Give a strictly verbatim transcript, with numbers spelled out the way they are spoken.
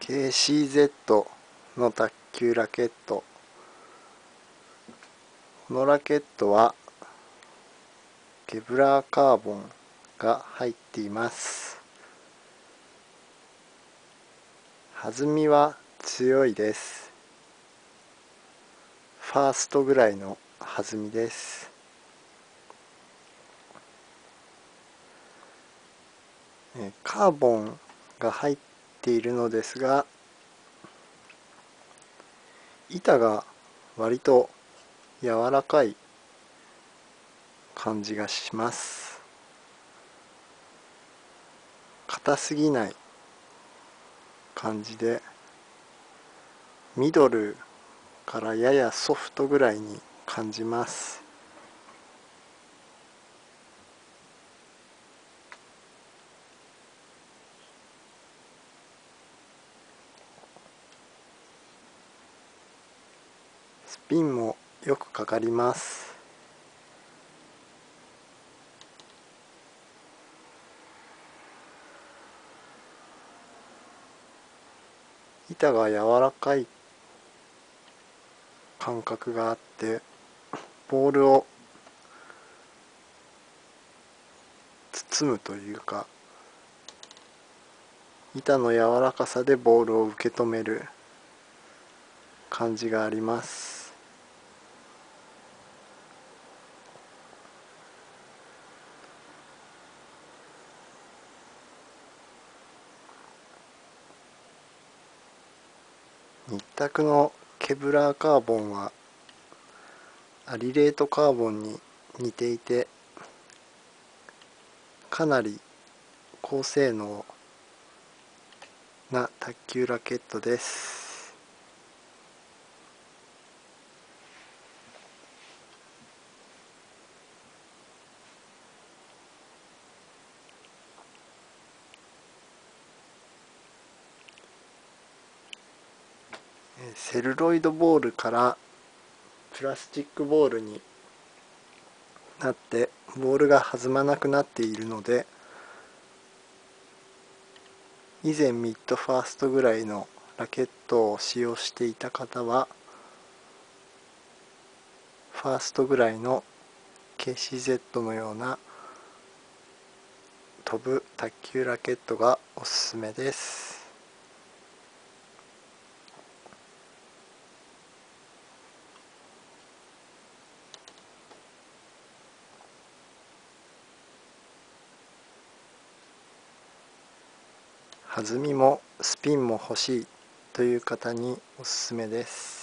ケーシーゼット の卓球ラケット。このラケットはケブラーカーボンが入っています。弾みは強いです。ファーストぐらいの弾みです。カーボンが入っているのですが、板が割と柔らかい感じがします。硬すぎない感じで、ミドルからややソフトぐらいに感じます。スピンもよくかかります。板が柔らかい感覚があって、ボールを包むというか、板の柔らかさでボールを受け止める感じがあります。一択のケブラーカーボンはアリレートカーボンに似ていて、かなり高性能な卓球ラケットです。セルロイドボールからプラスチックボールになってボールが弾まなくなっているので、以前ミッドファーストぐらいのラケットを使用していた方はファーストぐらいの ケーシーゼット のような飛ぶ卓球ラケットがおすすめです。弾みもスピンも欲しいという方におすすめです。